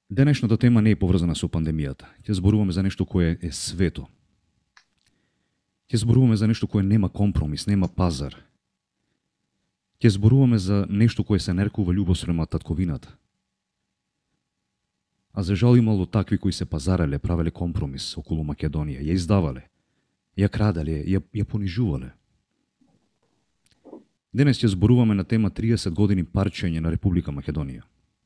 Денешната тема не е поврзана со пандемијата. Ќе зборуваме за нешто кое е свето. Ќе зборуваме за нешто кое нема компромис, нема пазар. Ќе зборуваме за нешто кое се нарекува љубов спрема татковината. А за жал имало такви кои се пазарале, правеле компромис околу Македонија, ја издавале, ја крадале, ја понижувале. Денес ќе зборуваме на тема 30 години парчење на Република Македонија.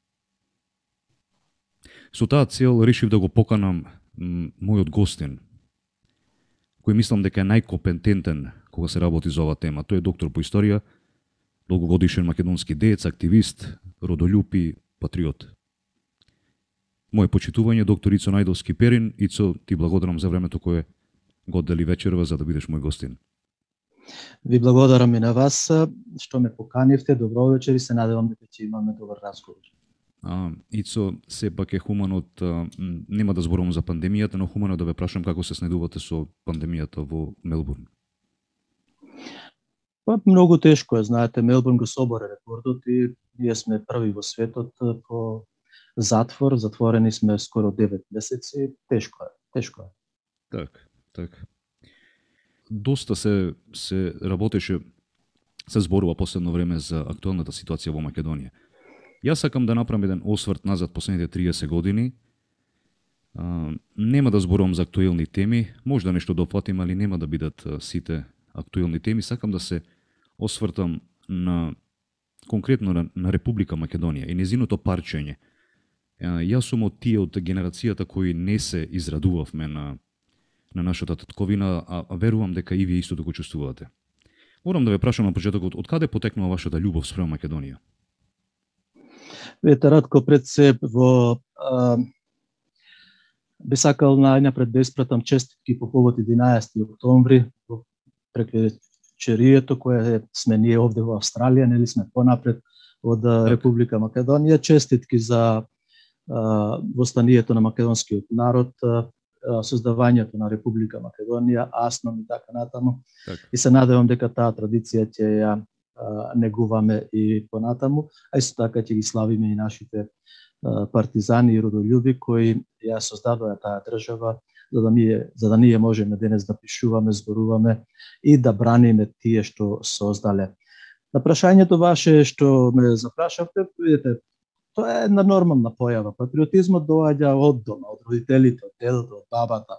Со таа цел решив да го поканам мојот гостин, кој мислам дека е најкомпетентен кога се работи за оваа тема. Тој е доктор по историја, долгогодишен македонски деец, активист, родолюб и патриот. Моje почитување, доктор Ицо Најдовски Перин. Ицо, ти благодарам за времето кое го оддели вечерва за да бидеш мој гостин. Ви благодарам и на вас што ме поканивте. Добро вечер и се надевам дека ќе имаме добар разговор. Ицо, сепак е хумано, нема да зборувам за пандемијата, но хумано да ве прашам како се снедувате со пандемијата во Мелбурн. Многу тешко е, знаете, Мелбурн го собора рекордот и ние сме први во светот по затвор, затворени сме скоро 9 месеци, тешко е. Так. Доста се работеше, се зборува последно време за актуелната ситуација во Македонија. Јас сакам да направам еден осврт назад последните 30 години. Нема да зборувам за актуелни теми, може да нешто допфатим, али нема да бидат сите актуелни теми. Сакам да се освртам конкретно на Република Македонија и незиното парчење. Јас сум од тие од генерацијата кои не се израдувавме на нашата татковина, а верувам дека и вие истото го чувствувате. Морам да ве прашам на почетокот, од каде потекнува вашата љубов спрема Македонија? Вете, Радко, пред се би сакал најнапред да испратам честитки по повод 11 октомври, преку вечерието кое сме ние овде во Австралија, нели сме понапред од Република Македонија. Честитки за востанието на македонскиот народ, создавањето на Република Македонија, Асном и така натаму. И се надевам дека таа традиција ќе ја негуваме и понатаму, а исто така ќе ги славиме и нашите партизани и родолюби кои ја создадоа таа држава, за да ние можеме денес да пишуваме, зборуваме и да браниме тие што создале. На прашањето ваше што ме запрашавте, видите, тоа е една нормална појава. Патриотизмот доаѓа од дома, од родителите, од дедото, од бабата.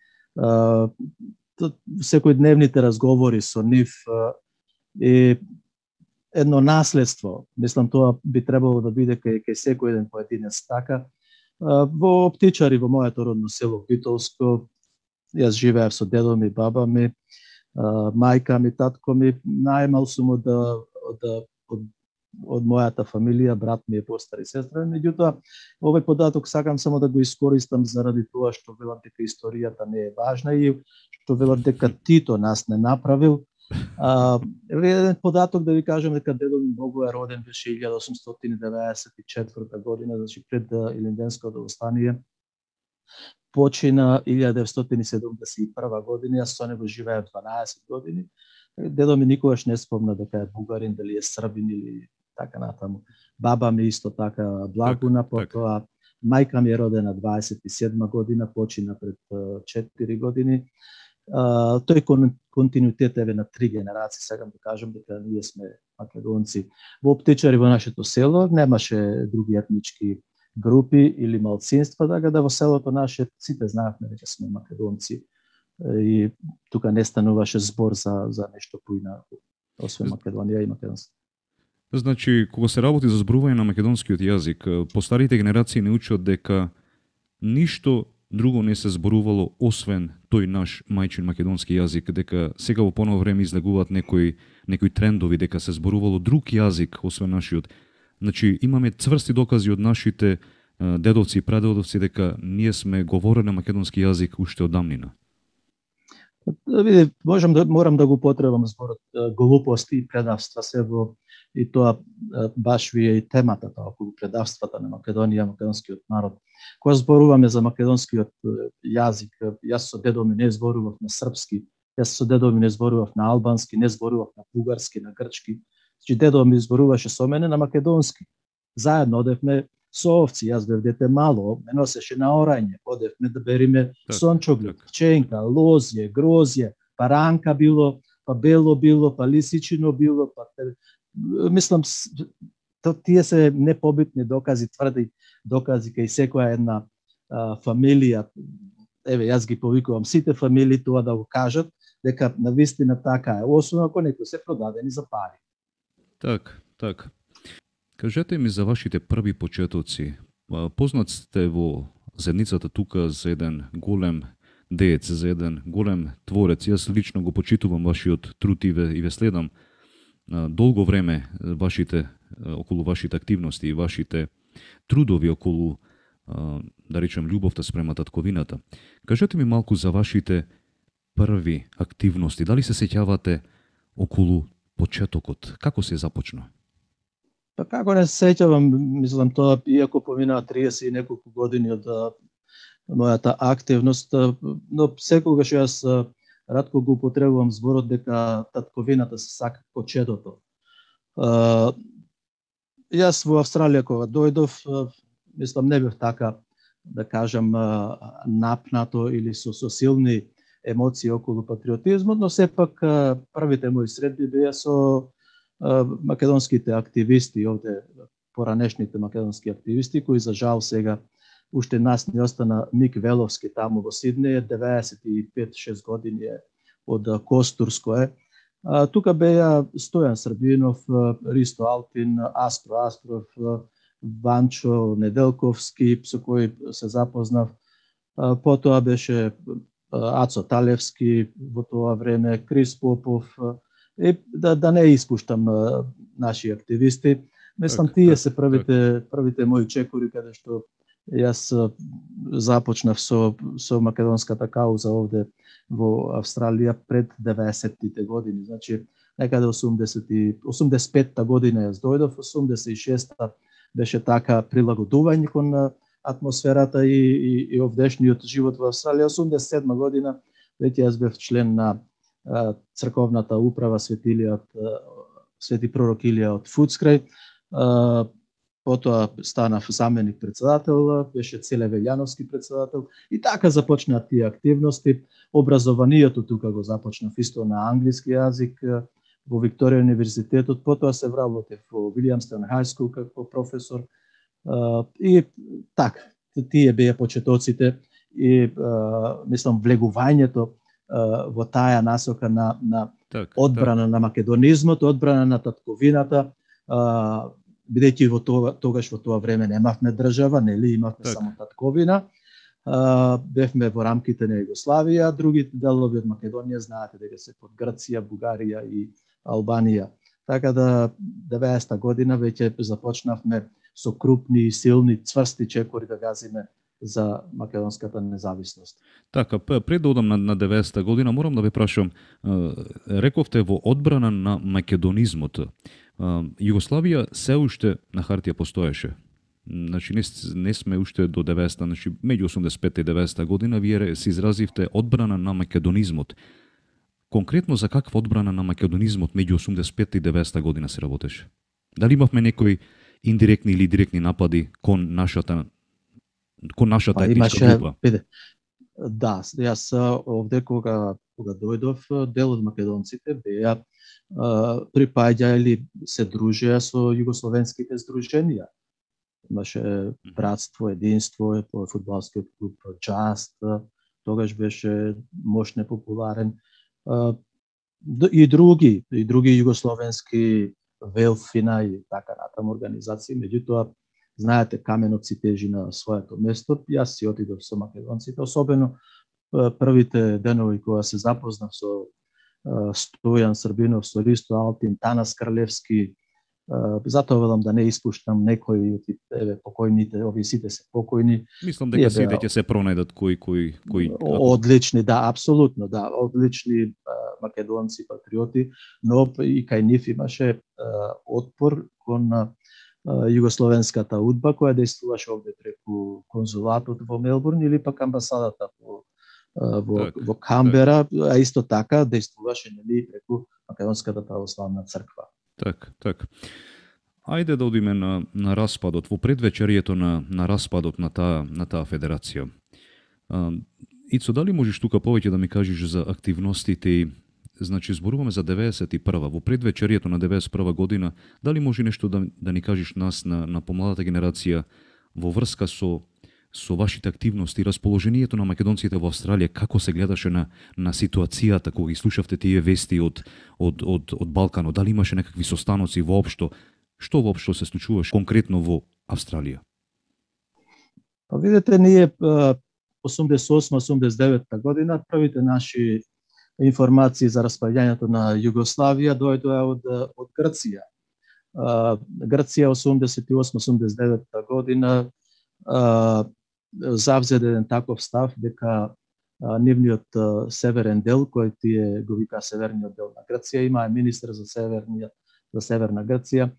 Секојдневните разговори со нив и едно наследство, мислам тоа би требало да биде кај секој еден поединец така. Во Птичари, во моето родно село Битолско, јас живеев со дедо ми, баба ми, мајка ми, татко ми, најмал сум од мојата фамилија, брат ми е постари сестра, меѓутоа овој податок сакам само да го искористам заради тоа што велат дека историјата не е важна и што велат дека Тито нас не направил. Еден податок да ви кажам дека дедо ми Бого е роден беше 1894 година, значи пред Илинденското востание. Почина 1971 година, јас со него живеев 12 години. Дедо ми никогаш не спомна дека е бугарин, дали е србин или така натаму. Баба ми исто така Благуна, потоа мајка ми е родена 27 година, почина пред 4 години. Тој континуитет е на 3 генерации, сакам да кажам дека ние сме македонци. Во Птичари, во нашето село, немаше други етнички групи или малцинства, така да во селото наше сите знаевме дека сме македонци и тука не стануваше збор за нешто поинаку, освен Македонија и македонски. Значи, кога се работи за зборување на македонскиот јазик, постарите генерации не учат дека ништо друго не се зборувало освен тој наш мајчин македонски јазик, дека сега во поново време излегуваат некои трендови дека се зборувало друг јазик освен нашиот. Значи, имаме цврсти докази од нашите дедовци и прадедовци дека ние сме говореле на македонски јазик уште од давнина. Види, морам да го потребам зборот глупости и предавства се во и тоа баш ви е и темата тоа околу предавствата на Македонија, македонскиот народ. Кога зборуваме за македонскиот јазик, јас со дедо ми не зборував на српски, јас со дедо ми не зборував на албански, не зборував на бугарски, на грчки. Значи дедо ми зборуваше со мене на македонски. Заедно одевме со овци, јас бев дете мало, ме носеше на орање, одевме да бериме сончоглед, пченка, лозје, грозје, па ранка било, па бело било, па лисичино било, па мислам тие се непобитни докази, тврди докази кај секоја една фамилија. Еве, јас ги повикувам сите фамилии тоа да го кажат дека навистина така е, особено ако некои се продадени за пари. Так. Кажете ми за вашите први почетоци. Познат сте во заедницата тука за еден голем деец, за еден голем творец. Јас лично го почитувам вашиот труд и ве следам долго време околу вашите активности и вашите трудови околу, да речем, љубовта спрема татковината. Кажете ми малку за вашите први активности. Дали се сеќавате околу почетокот? Како се започна? Па како не се сеќавам, мислам тоа, иако поминаа 30 и неколку години од мојата активност, но секогаш јас ратко го употребувам зборот дека татковината се сака почетото. Јас во Австралија кога дојдов, мислам не бев така, да кажам, напнато или со силни емоции околу патриотизмот, но сепак првите мои средби беа со македонските активисти овде, поранешните македонски активисти, кои за жал сега уште нас не остана Мик Веловски таму во Сиднеј, 95-6 години е од Костурско е. Тука беа Стојан Србинов, Ристо Алтин, Астро Астров, Ванчо Неделковски, со кој се запознав. Потоа беше Ацо Талевски во тоа време, Крис Попов, и да не испуштам наши активисти. Мислам, тие се првите мои чекори каде што јас започнав со македонската кауза овде во Австралија пред 90-тите години. Значи, некаде 85-та година јас дојдов, 86-та беше така прилагодување кон атмосферата и овдешниот живот во Австралија. 87 година веќе јас бев член на црковната управа Свети пророк Илија од Фудскрај. Потоа станав заменик председател, беше Целе Велјановски председател и така започнаа тие активности. Образованието тука го започнав исто на англиски јазик во Викторија универзитетот, потоа се вработев во Вилијамстон Хај скул како професор и така, тие беа почетоците и мислам влегувањето во таа насока на одбрана на македонизмот, одбрана на татковината, бидејќи тогаш во тоа време немавме држава, нели, имавме само татковина. Бевме во рамките на Југославија, другите делови од Македонија знаете дека се под Грција, Бугарија и Албанија. Така да 90-та година веќе започнавме со крупни и силни цврсти чекори да газиме за македонската независност. Така, пред да одам на 90-та година, морам да ве прашам, рековте во одбрана на македонизмот. Југославија се уште на хартија постоеше. Значи не сме уште до 90-та, значи меѓу 85-та и 90-та година вие се изразивте одбрана на македонизмот. Конкретно за каква одбрана на македонизмот меѓу 85-та и 90-та година се работеше? Дали имавме некои индиректни или директни напади кон нашата етничка група? Да, јас овде кога дојдов, дел од македонците беа припаѓа или се дружеа со југословенските здруженија. Имаше братство, единство, фудбалскиот клуб Џаст, тогаш беше мощно популарен. И други југословенски Велфина и така натаму организации, меѓутоа знаете, каменот си тежи на своето место. Јас си отидов со македонците, особено првите денови кога се запознав со Стојан Србинов, со Ристо Алтин, Танас Крлевски. Затоа велам да не испуштам некои од покојните, овие сите се покојни. Мислам дека сите ќе се пронајдат кои одлични, да, апсолутно, да, одлични македонци, патриоти, но и кај нив имаше отпор кон југословенската удба која действуваше овде преку конзулатот во Мелбурн или пак амбасадата во Камбера, а исто така действуваше нели преку Македонската православна црква. Так. Ајде да одиме на распадот, во предвечерието на распадот на таа федерација. Ицо, дали можеш тука повеќе да ми кажеш за активностите и, значи, зборуваме за 91-ва, во предвечерието на 91-ва година, дали може нешто да ни кажеш нас на помладата генерација во врска со вашите активности, расположението на македонците во Австралија, како се гледаше на ситуацијата кога ги слушавте тие вести од Балканот, дали имаше некакви состаноци воопшто, што воопшто се случуваше конкретно во Австралија? Па видите, ние 88-89 година првите наши информации за распаѓањето на Југославија дојдоа од Грција. Грција 88-89 година завзеде еден таков став дека нивниот северен дел, кој тие го вика северниот дел на Грција, има министер за северна Грција,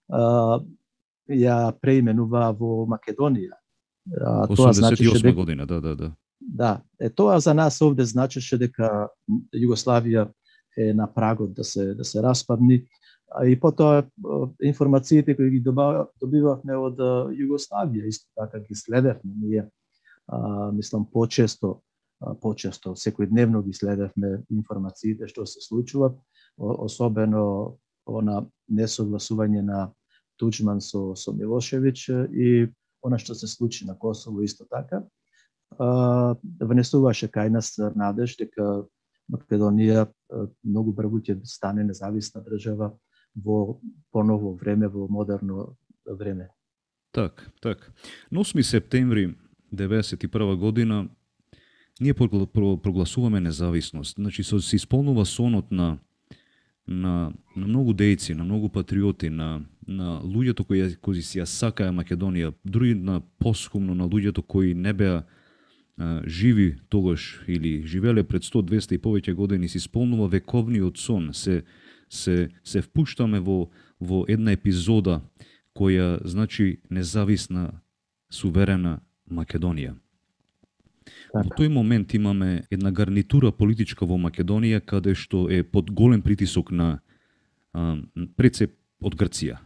ја преименува во Македонија. 88 година, да. Да, тоа за нас овде значеше дека Југославија е на прагот да се распадни, и потоа информациите кои ги добивавме од Југославија исто така ги следевме ние, мислам почесто секојдневно ги следевме информациите што се случува, особено она несогласување на Туџман со Милошевиќ и она што се случи на Косово исто така. Внесуваше кај нас надеж дека Македонија многу брзо ќе стане независна држава во поново време, во модерно време. Так. На 8 септември 91 година ние прогласуваме независност. Значи се исполнува сонот на многу дејци, на многу патриоти, на луѓето кои си ја сакаја Македонија, дури на посхумно на луѓето кои не беа живи тогаш или живеле пред 100, 200 и повеќе години, се исполнува вековниот сон. Се впуштаме во една епизода која значи независна, суверена Македонија. Во тој момент имаме една гарнитура политичка во Македонија каде што е под голем притисок на пред се од Грција.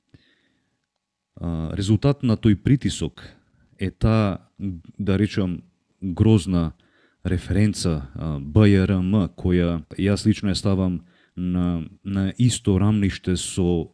Резултат на тој притисок е таа, да речам, грозна референца БЈРМ, која јас лично ја ставам на исто рамниште со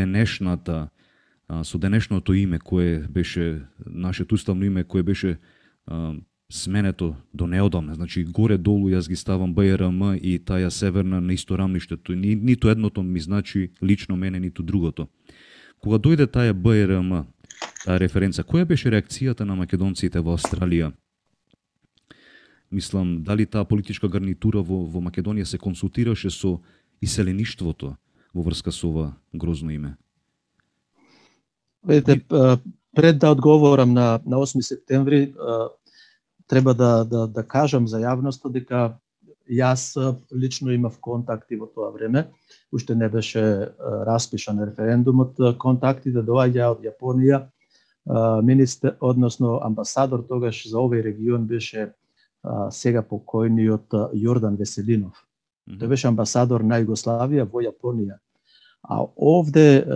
денешното име кое беше нашето уставно име кое беше сменето до неодамна. Значи горе долу јас ги ставам БЈРМ и таја северна на исто рамништето. Ниту едното ми значи лично мене, ниту другото. Кога дојде таја БЈРМ, таа референца, која беше реакцијата на македонците во Австралија? Мислам, дали таа политичка гарнитура во Македонија се консултираше со иселеништвото во врска со ова грозно име? Видите, пред да одговорам на 8 септември, треба да кажам за јавноста дека јас лично имав контакти во тоа време, уште не беше распишан референдумот, контактите доаѓаа од Јапонија, министер, односно амбасадор тогаш за овој регион беше сега покојниот Јордан Веселинов. Тој беше амбасадор на Југославија во Јапонија. А овде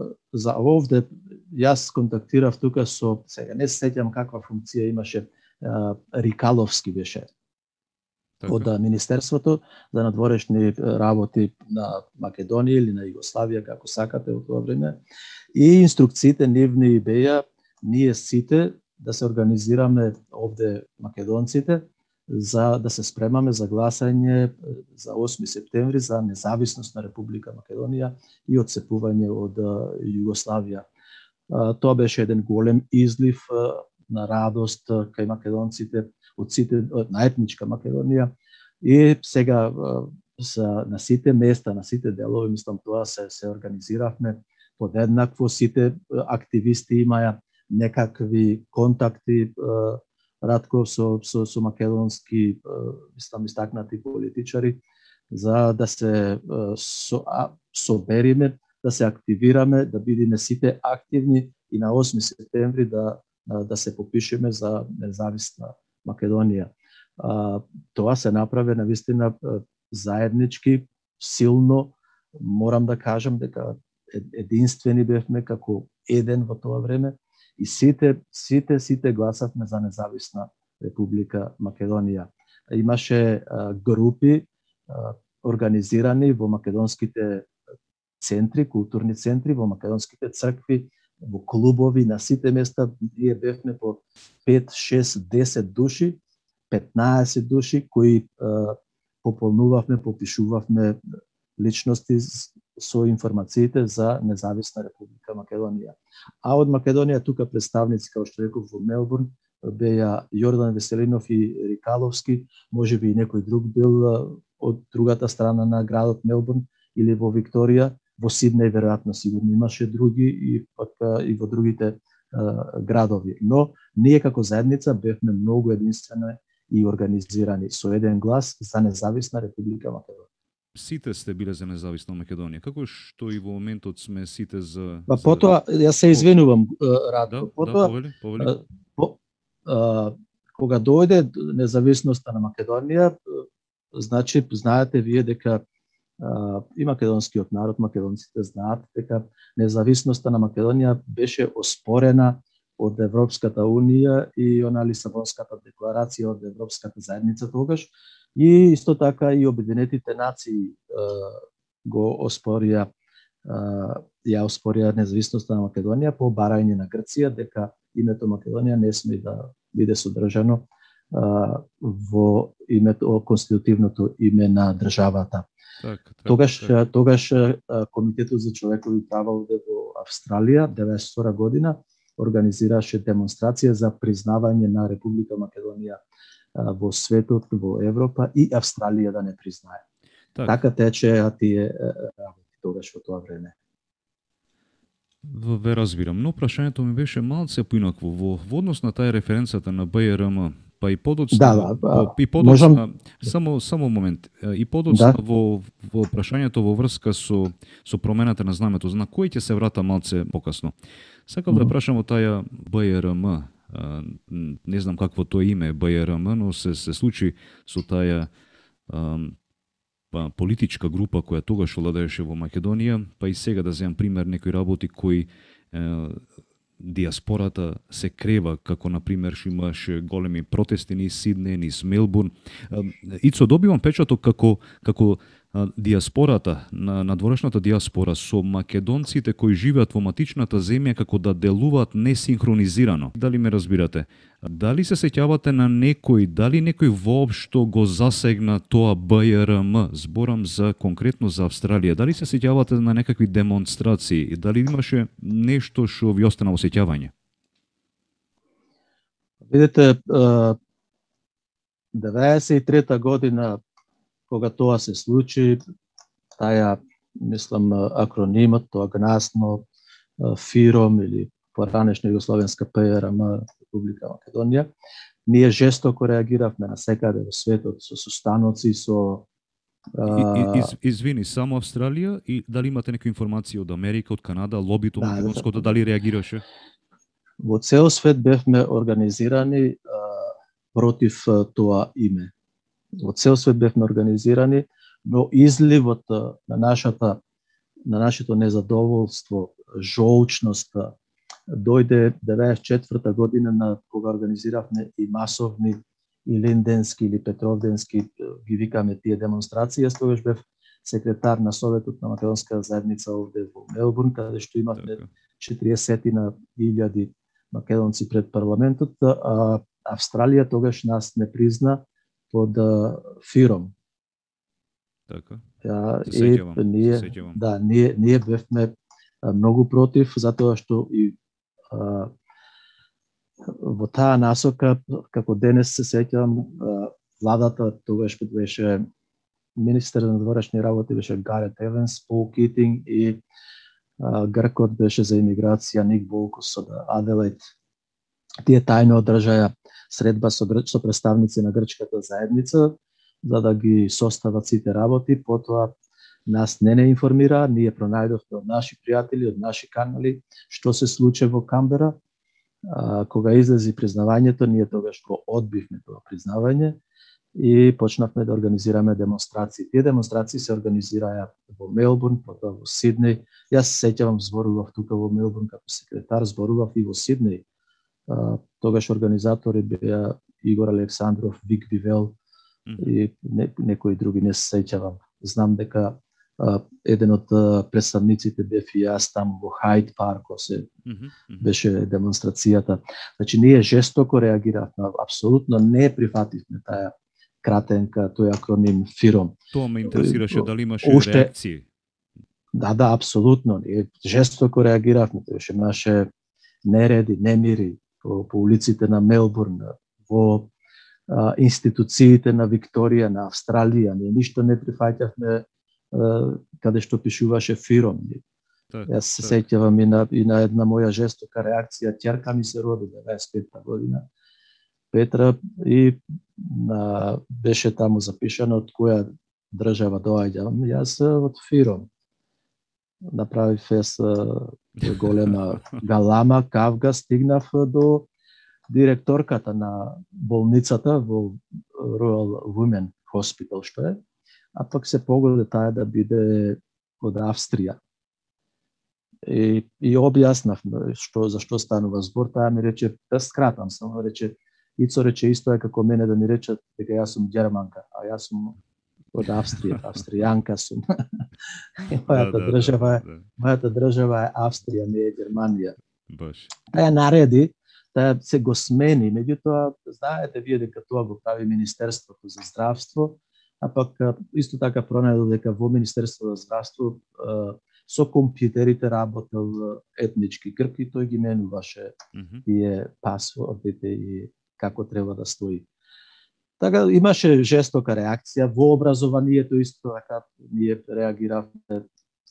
јас контактирав тука со, сега не се сеќам каква функција имаше, Рикаловски беше од Министерството за надворешни работи на Македонија или на Југославија, како сакате во тоа време. И инструкциите нивни беа ние сите да се организираме овде македонците за да се спремаме за гласање за 8 септември за независност на Република Македонија и отцепување од Југославија. Тоа беше еден голем излив на радост кај македонците на етничка Македонија и сега на сите места, на сите делови, мислам тоа се организиравме подеднакво, сите активисти имаја некакви контакти Ратков со македонски истакнати политичари за да се собериме, да се активираме, да бидеме сите активни и на 8 септември да се попишеме за независна Македонија. Тоа се направи навистина заеднички, силно. Морам да кажам дека единствени бевме како еден во тоа време и сите гласавме за независна Република Македонија. Имаше групи организирани во македонските центри, културни центри, во македонските цркви, во клубови, на сите места. Ние бевме по 5, 6, 10 души, 15 души кои пополнувавме, попишувавме личности со информациите за независна Република Македонија. А од Македонија тука представници, како што реков, во Мелбурн беа Јордан Веселинов и Рикаловски, можеби и некој друг бил од другата страна на градот Мелбурн или во Викторија. Во Сиднеј веројатно сигурно имаше други и пак и во другите градови. Но ние како заедница бевме многу единствени и организирани со еден глас за независна Република Македонија. Сите сте биле за независна Македонија. Како што и во моментот сме сите за... Потоа, јас се извинувам, Радко. Потоа, повели. Кога дојде независноста на Македонија, значи, знаете вие дека и македонскиот народ, македонците знаат дека независноста на Македонија беше оспорена од Европската Унија и она Лисабонската декларација од Европската заедница тогаш, и исто така и Обединетите нации го оспорија независноста на Македонија по барање на Грција дека името Македонија не сме да биде содржано во името, конститутивното име на државата. Тогаш Комитетот за човекови права овде во Австралија 92 година организираше демонстрација за признавање на Република Македонија во светот, во Европа и Австралија да не признае. Така течеа тие работи тогаш во тоа време. Ве разбирам, но прашањето ми беше малце поинакво во однос на таа референцата на БРМ, па и подоцна, можам... само момент, и подоцна во прашањето во врска со промената на знамето, на кој ќе се врата малце покасно. Сакам да прашам о таја БРМ, не знам какво тоа име е БРМ, но се случи со таја политичка група која тогаш владееше во Македонија, па и сега да земам пример некои работи кои диаспората се крева, како на пример што имаше големи протести низ Сиднеј, низ Мелбурн. Ицо, добивам печаток како диаспората, на надворешната диаспора со македонците кои живеат во матичната земја како да делуваат несинхронизирано. Дали ме разбирате? Дали се сеќавате на некој, дали некој воопшто го засегна тоа БРМ, зборам за конкретно за Австралија, дали се сеќавате на некакви демонстрации, дали имаше нешто што ви остана во сеќавање? Видите, 93 година кога тоа се случи, таја, мислам, акронимот, тоа гнасно, ФИРОМ или поранешна Југословенска ПРМ, Република Македонија, ние жестоко реагиравме на секаде во светот, со станоци, со... Извини, само Австралија и дали имате некоја информација од Америка, од Канада, лобито македонското, дали реагираше? Во цел свет бевме организирани против тоа име. Во цел свет бевме организирани, но изливот на нашето незадоволство, жолчност, дојде 94 година на кога организиравме и масовни и Линденски или Петровденски, ги викаме тие демонстрации. Јас тогаш бев секретар на Советот на македонска заедница овде во Мелбурн, каде што имавме 40.000 македонци пред парламентот, а Австралија тогаш нас не призна под ФИРОМ. Така. Ние бевме многу против, затоа што и во таа насока, како денес се сеќавам, владата тогаш беше министер на надворешни работи беше Гарет Еванс, Пол Китинг и гркот беше за имиграција Ник Болкус од Аделаид. Тие тајно одржаја средба со представници на грчката заедница за да ги состават сите работи. Потоа нас не информира, ние пронајдовме од наши пријатели, од наши канали што се случи во Камбера. Кога излези признавањето, ние тогаш го одбивме тоа признавање и почнавме да организираме демонстрации. Тие демонстрации се организираја во Мелбурн, потоа во Сиднеј. Јас се сеќавам, зборував тука во Мелбурн како секретар, зборував и во Сиднеј. Тогаш организатори беа Игор Александров, Вик Вивел и некои други, не се сеќавам. Знам дека еден од представниците бев и јас таму во Хайд парк, се беше демонстрацијата. Значи, ние жестоко реагиравме, апсолутно не прифативме таа кратенка, тој акроним ФИРОМ. Тоа ме интересираше, дали имаше реакции. Да, апсолутно. Ние жестоко реагиравме, имаше нереди, немири по улиците на Мелбурн, во институциите на Викторија, на Австралија. Ние ништо не прифаќавме каде што пишуваше ФИРОМ. Јас се сеќавам и на една моја жестока реакција. Ќерка ми се роди 25-та година, Петра, и беше таму запишано од која држава доаѓам. Јас од ФИРОМ. Направив голема галама, кавга, стигнав до директорката на болницата во Royal Women Hospital, што е, а пак се погоди таа да биде од Австрија. И објаснав за што станува збор. Таа ми рече, да скратам само, рече, Ицо рече исто е како мене да ми речат дека јас сум германка, а јас сум од Австрија, австријанка сум. Мојата држава е Австрија, не е Германија. Таа нареди, таа се го смени, меѓутоа знаете вие дека тоа го прави Министерството за здравство, а пак исто така пронајдов дека во Министерството за здравство со компјутерите работел етнички Грк и тој ги менуваше тие пасвордите и како треба да стои. Така имаше жестока реакција во образованието, исто така ние реагиравме,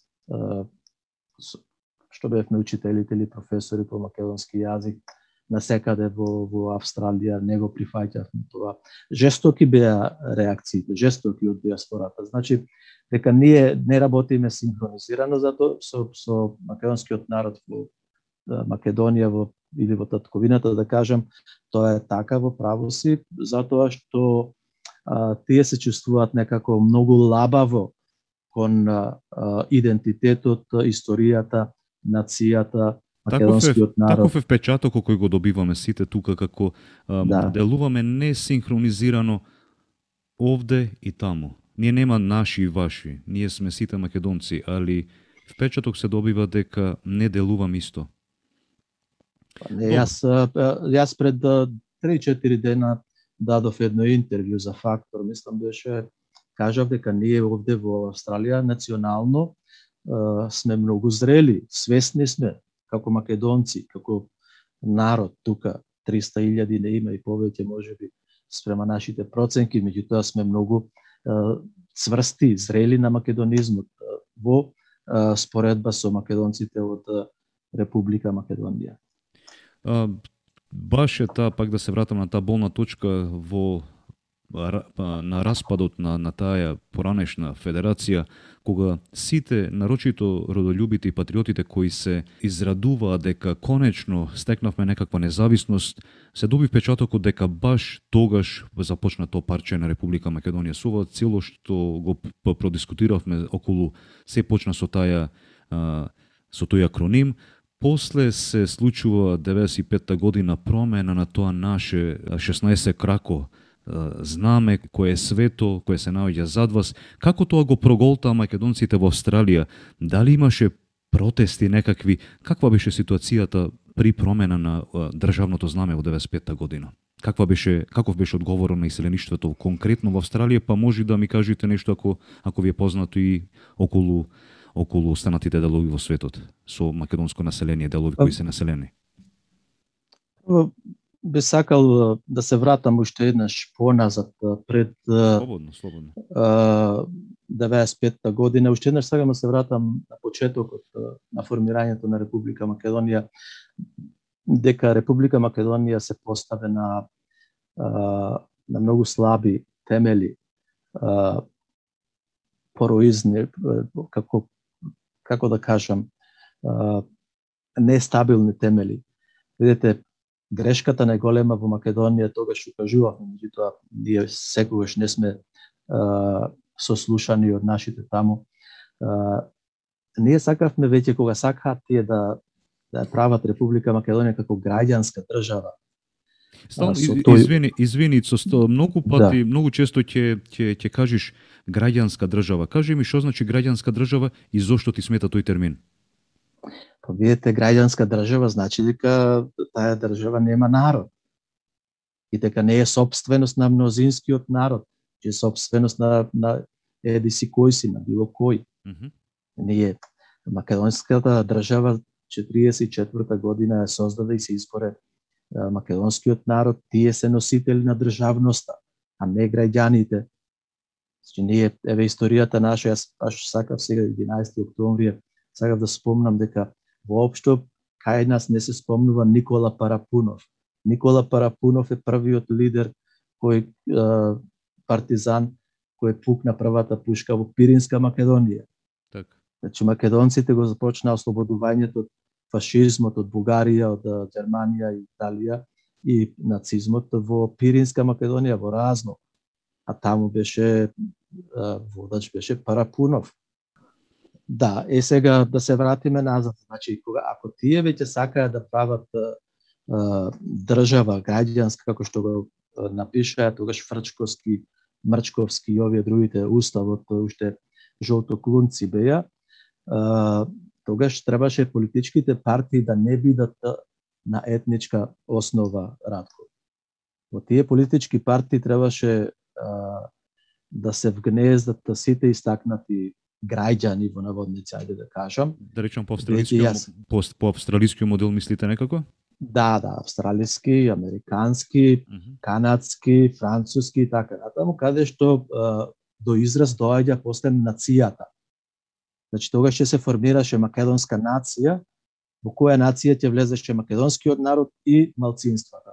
што бевме учителите или професори по македонски јазик насекаде во Австралија, не го прифаќавме тоа. Жестоки беа реакциите, жестоки од диаспората. Значи дека ние не работиме синхронизирано затоа со македонскиот народ во Македонија или во татковината, да кажам, тоа е така во право си, затоа што тие се чувствуваат некако многу лабаво кон идентитетот, историјата, нацијата, македонскиот народ. Таков е впечатокот кој го добиваме сите тука, како делуваме несинхронизирано овде и таму. Ние нема наши и ваши, ние сме сите македонци, али впечаток се добива дека не делувам исто. Јас пред 3-4 дена дадов едно интервју за Фактор, мислам беше, кажав дека ние овде во Австралија национално сме многу зрели, свесни сме како македонци, како народ тука, 300.000 не има и повеќе можеби спрема нашите проценки, меѓутоа сме многу цврсти, зрели на македонизмот во споредба со македонците од Република Македонија. Баш е таа, пак да се вратам на таа болна точка на распадот на таа поранешна федерација, кога сите, нарочито родолюбите и патриотите кои се израдуваа дека конечно стекнавме некаква независност, се доби впечатокот дека баш тогаш започна тоа парче на Република Македонија. Со ова цело што го продискутиравме околу, се почна со тој акроним. После се случува 95-та година промена на тоа наше 16 крако знаме, кое е свето, кое се наоѓа зад вас. Како тоа го проголтаа македонците во Австралија? Дали имаше протести некакви? Каква беше ситуацијата при промена на државното знаме во 95-та година? Каков беше одговорот на иселеништвото конкретно во Австралија, па може да ми кажете нешто ако ви е познато и околу останатите делови во светот со македонско население, делови кои се населени? Би сакал да се вратам уште еднаш поназад пред слободно. 95-та година. Уште еднаш сакам да се вратам на почетокот на формирањето на Република Македонија, дека Република Македонија се постави на многу слаби темели, пороизни, како да кажам, нестабилни темели. Видете, грешката најголема во Македонија тогаш укажувавме, меѓутоа ние секогаш не сме сослушани од нашите таму. Ние сакавме веќе кога сакаат тие да прават Република Македонија како граѓанска држава. Извини, многу пати, многу често ќе кажеш граѓанска држава. Кажи ми што значи граѓанска држава и зошто ти смета тој термин? Па видите, граѓанска држава значи дека таа држава нема народ. И дека не е сопственост на мнозинскиот народ, че е сопственост на еди си кој си, на било кој. Ние, македонската држава 44-та година ја создаде и се изборе македонскиот народ, тие се носители на државноста, а не граѓаните. Значи, ние, еве историјата наша, јас баш сакав сега 11 октомври, сакав да спомнам дека воопшто кај нас не се спомнува Никола Парапунов. Никола Парапунов е првиот лидер кој партизан кој пукна првата пушка во Пиринска Македонија. Так. Значи македонците го започнаа ослободувањето од фашизмот од Бугарија, од Германија и Италија и нацизмот во Пиринска Македонија, во Разно. А таму беше водач беше Парапунов. Да, сега да се вратиме назад. Значи, ако тие веќе сакаат да прават држава граѓанска, како што го напишаа тогаш Фрчковски, Мрчковски и овие другите уставот, уште жолтоклунци беа, тогаш требаше политичките партии да не бидат на етничка основа, Радко. Во тие политички партии требаше да се вгнездат сите истакнати граѓани во наводници, ајде да кажам. Да речам по австралиски модел мислите некако? Да, австралиски, американски, канадски, француски и така натаму, каде што до израз доаѓа после нацијата. Значи тогаш ќе се формираше македонска нација, во која нација ќе влезеше македонскиот народ и малцинствата.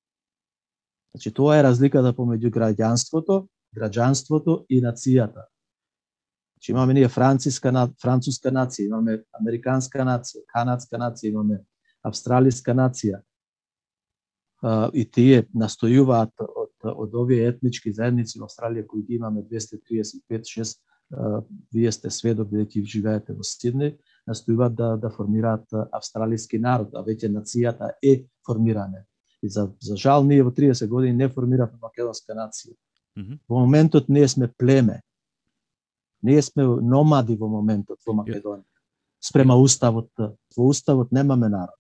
Значи тоа е разликата помеѓу граѓанството и нацијата. Значи имаме ние француска нација, имаме американска нација, канадска нација, имаме австралиска нација. И тие настојуваат од овие етнички заедници во Австралија кои ги имаме 235-6, вие сте сведок бидејќи живеете во Сиднеј, настојуваат да формираат австралиски народ, а веќе нацијата е формирана. И за жал ние во 30 години не формиравме македонска нација. Во моментот ние сме племе. Ние сме номади во моментот во Македонија. Спрема уставот, во уставот немаме народ.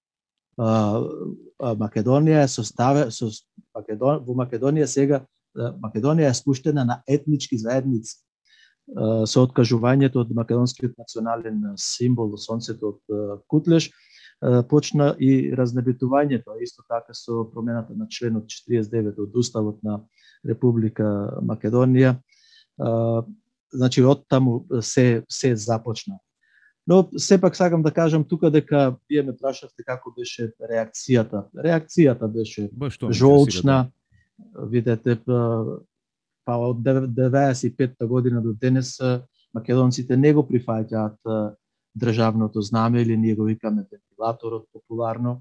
Македонија е во Македонија сега Македонија е спуштена на етнички заедници. Со откажувањето од македонскиот национален символ, сонцето од Кутлеш, почна и разнебитувањето, а исто така со промената на членот 49 од уставот на Република Македонија. Значи од таму се започна. Но сепак сакам да кажам тука дека вие ме прашавте како беше реакцијата. Реакцијата беше жолчна. Видете, па од 95-та година до денес македонците не го прифаќаат државното знаме, или ние го викаме вентилаторот популарно.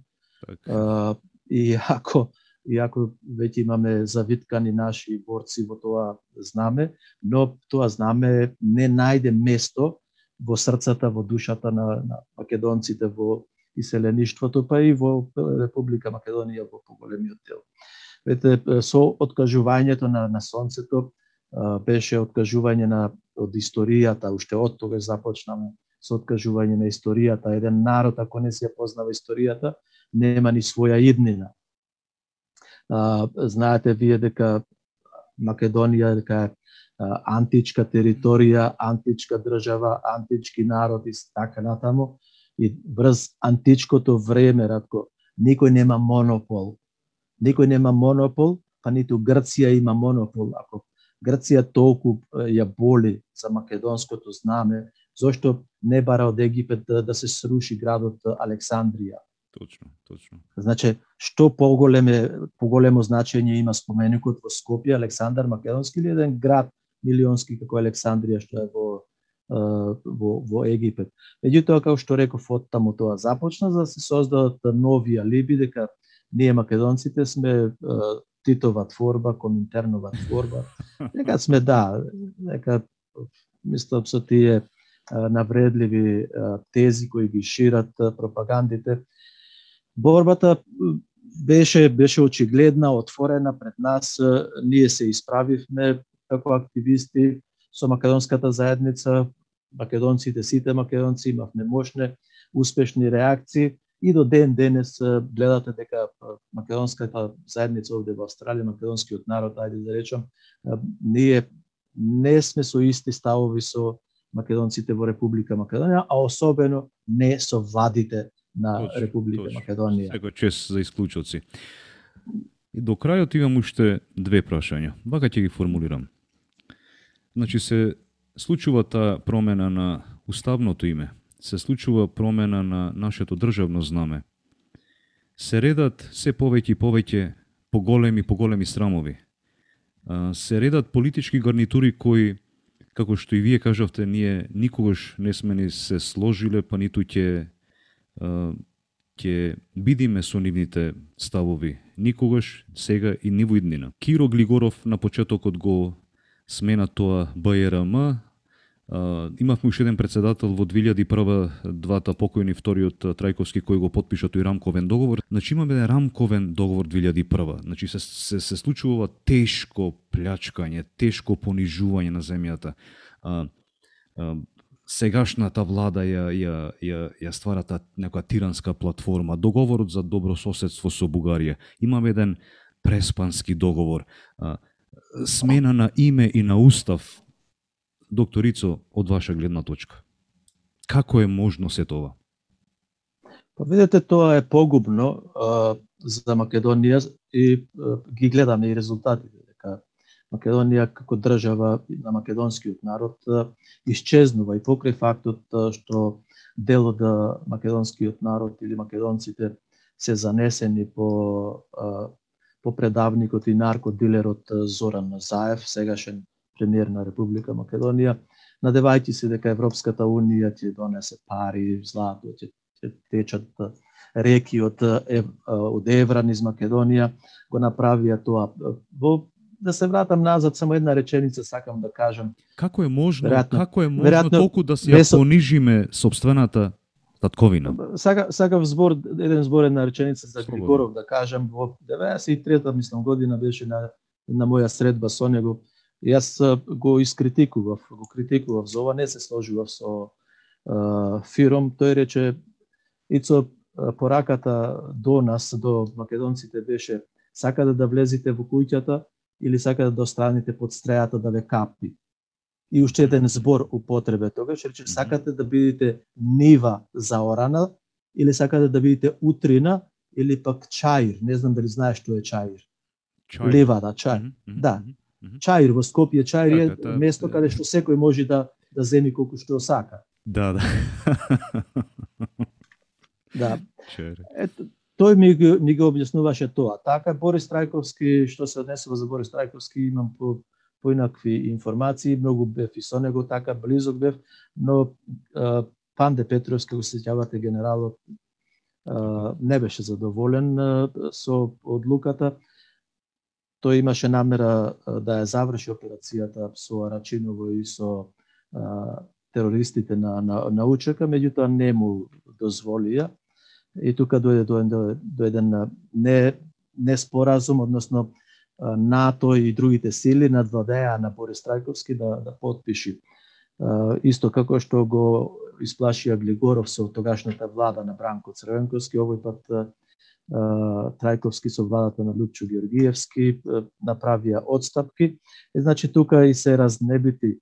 Иако веќе имаме завиткани наши борци во тоа знаме, но тоа знаме не најде место во срцата, во душата на македонците во иселеништвото, па и во Република Македонија во поголемиот дел. Вете, со откажувањето на сонцето беше откажување од историјата, уште од тогаш започнаме со откажување на историјата. Еден народ, ако не се познава историјата, нема ни своја иднина. Знаете вие дека Македонија дека античка територија, античка држава, антички народи, така натаму, и врз античкото време, Радко, никој нема монопол. Никој нема монопол, па ниту Грција има монопол. Ако Грција толку ја боли за македонското знаме, зошто не бара од Египет да се сруши градот Александрија? Точно. Значи, што поголемо значење има споменикот во Скопје, Александар Македонски, или еден град милионски како Александрија што е во Египет. Меѓутоа, како што реков, од таму тоа започна, за да се создадат нови алиби дека ние македонците сме Титова творба, Коминтернова творба. Нека сме, да, нека мислам со тие навредливи тези кои ги шират пропагандите. Борбата беше очигледна, отворена пред нас. Ние се исправивме како активисти со македонската заедница, македонците, сите македонци имавме мощни, успешни реакции и до ден денес гледате дека македонската заедница овде во Австралија, македонскиот народ, ајде да речам, ние не сме со исти ставови со македонците во Република Македонија, а особено не со владите на Република Македонија. Секој чест за исклучоци. И до крајот имам уште две прашања. Вака ќе ги формулирам. Значи се случува таа промена на уставното име, се случува промена на нашето државно знаме. Се редат се повеќе и повеќе поголеми срамови. Се редат политички гарнитури кои, како што и вие кажавте, ние никогаш не сме ни се сложиле, па ниту ќе бидиме со нивните ставови. Никогаш, сега и ни во иднина. Киро Глигоров на почетокот го смена тоа БРМ. Имавме уште еден председател во 2001, двата покојни, вториот Трајковски, кој го потпиша тој рамковен договор. Значи имаме еден рамковен договор 2001. Значи се случува тешко плячкање, тешко понижување на земјата. Сегашната влада ја ствара некоја тиранска платформа. Договорот за добро соседство со Бугарија. Имаме еден преспански договор. Смена на име и на устав. Докторицо, од ваша гледна точка, како е можно се тоа? Па видете, тоа е погубно за Македонија и ги гледаме и резултатите. Дека Македонија како држава на македонскиот народ исчезнува и покрај фактот што дел од македонскиот народ или македонците се занесени по предавникот и наркодилерот Зоран Заев, сегашен премиер на Република Македонија, надевајќи се дека Европската унија ќе донесе пари, злато, ќе течат реки од евра низ Македонија, го направија тоа. Да се вратам назад, само една реченица сакам да кажам. Како е можно толку да се ја понижиме собствената татковина? Сакав еден збор, една реченица за Григоров да кажам. Во 93-та, мислам, година беше на моја средба со него. Јас го критикував за ова, не се сложував со Фиром. Тој рече, Ицо, пораката до нас, до македонците беше: сакате да влезете во куќата или сакате да остраните под стрејата да ве капи. И уште еден збор употребе тогаш, рече: сакате да бидете нива заорана или сакате да бидете утрина или пак чаир. Не знам дали знаеш што е чаир. Ливада, чаир. Да. Чаир во Скопје, чаир е место каде што секој може да земи колку што сака. Да. Да. Ето, тој ми го објаснуваше тоа. Така, Борис Трајковски, што се однесува за Борис Трајковски, имам поинакви информации, многу бев и со него, така близок бев, но Панде Петровски, го сеќавате, генералот, не беше задоволен со одлуката. Тој имаше намера да ја заврши операцијата со Арачиново и со терористите на УЧК, меѓутоа не му дозволија. И тука дојде еден неспоразум, односно НАТО и другите сили надвладеа на Борис Трајковски да потпиши. Исто како што го исплашија Глигоров со тогашната влада на Бранко Црвенковски, овој пат Трајковски со владата на Лупчо Георгиевски направија одстапки. Значи тука и се разнебити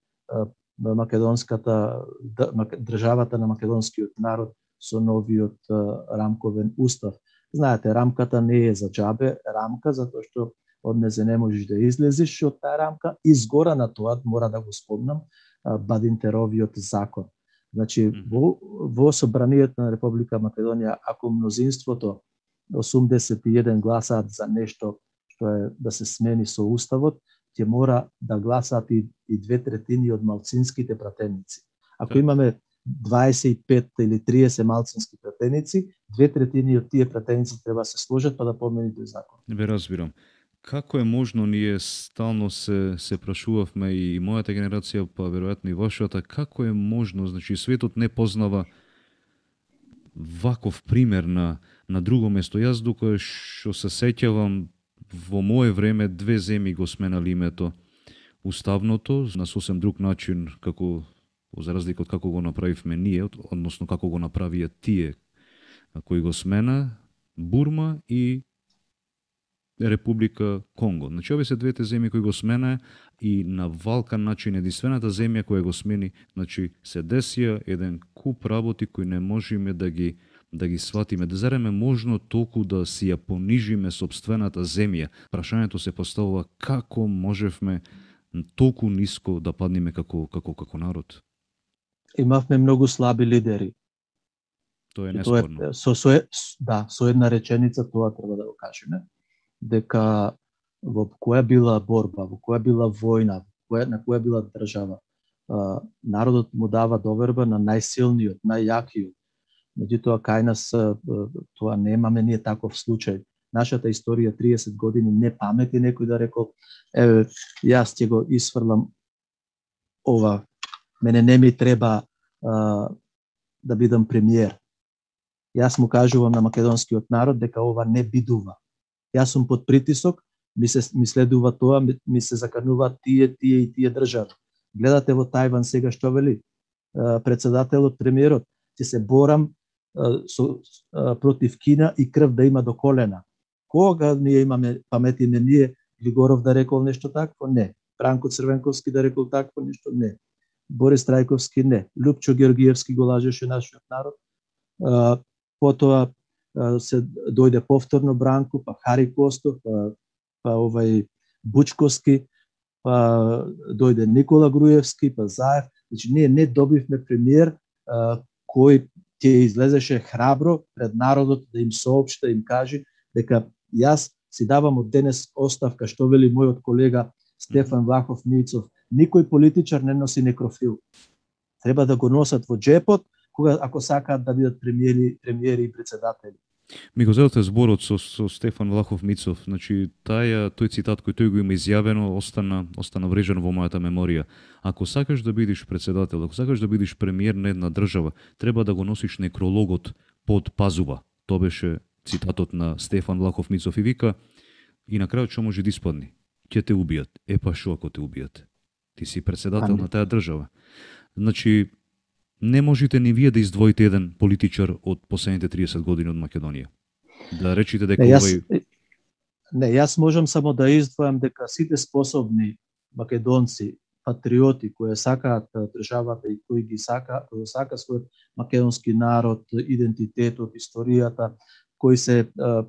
државата на македонскиот народ со новиот рамковен устав. Знаете, рамката не е за џабе рамка, затоа што од незе не можеш да излезеш од таа рамка. Изгора на тоа, мора да го спомнам, Бадинтеровиот закон. Значи, во собранието на Република Македонија, ако мнозинството 81 гласаат за нешто што е да се смени со уставот, ќе мора да гласаат и 2/3 од малцинските пратеници. Ако имаме 25 или 30 малцински пратеници, 2/3 од тие пратеници треба да се сложат па да помени тој закон. Ве разбирам. Како е можно, ние стално се прашувавме и мојата генерација, па веројатно и вашата, како е можно, значи светот не познава ваков пример на друго место. Јас докога што се сеќавам, во мое време две земји го сменали името. Уставното на сосем друг начин, како за разлика од како го направивме ние, односно како го направија тие кои го смена, Бурма и Република Конго. Значи, овие се двете земји кои го смена и на валкан начин единствената земја која го смени, значи се десија еден куп работи кои не можеме да ги сватиме. Да зареме можно толку да си ја понижиме собствената земја. Прашањето се поставува како можевме толку ниско да паднеме како народ. Имавме многу слаби лидери. Тоа е неспорно. Со една реченица тоа треба да го кажеме, дека во која била борба, во која била војна, на која била држава, народот му дава доверба на најсилниот, најјакиот. Меѓутоа кај нас тоа немаме ние таков случај. Нашата историја 30 години не памети некој да рекол, еве јас ќе го исфрлам ова, мене не ми треба да бидам премиер. Јас му кажувам на македонскиот народ дека ова не бидува. Јас сум под притисок, ми следува тоа, ми се закануваат тие и тие држави. Гледате во Тајван сега што вели председателот, премиерот, ќе се борам против Кина и крв да има до колена. Кога ние имаме паметиме ние, Григоров да рекол нешто такво? Не. Бранко Црвенковски да рекол такво нешто? Не. Борис Трајковски? Не. Лупчо Георгиевски го лажеше нашиот народ. Потоа се дојде повторно Бранко, па Хари Костов, па овај Бучковски, па дојде Никола Груевски, па Заев. Значи ние не добивме премиер кој ќе излезеше храбро пред народот да им соопшти, да им каже дека јас си давам од денес оставка, што вели мојот колега Стефан Влахов Мицов. Никој политичар не носи некрофил. Треба да го носат во джепот, ако сакаат да бидат премиери и председатели. Ми го зедате зборот со Стефан Влахов Мицов, значи тој цитат кој тој го има изјавено остана врежан во мојата меморија. Ако сакаш да бидеш председател, ако сакаш да бидеш премиер на една држава, треба да го носиш некрологот под пазува. Тоа беше цитатот на Стефан Влахов Мицов и вика, и на крајот што може да испадне? Ќе те убијат. Па шо ако те убијат? Ти си председател на таа држава. Значи, не можете ни вие да издвоите еден политичар од последните 30 години од Македонија. Да речите дека јас можам само да издвојам дека сите способни македонци, патриоти кои сакаат државата и кои ги сака својот македонски народ, идентитетот, историјата, кои се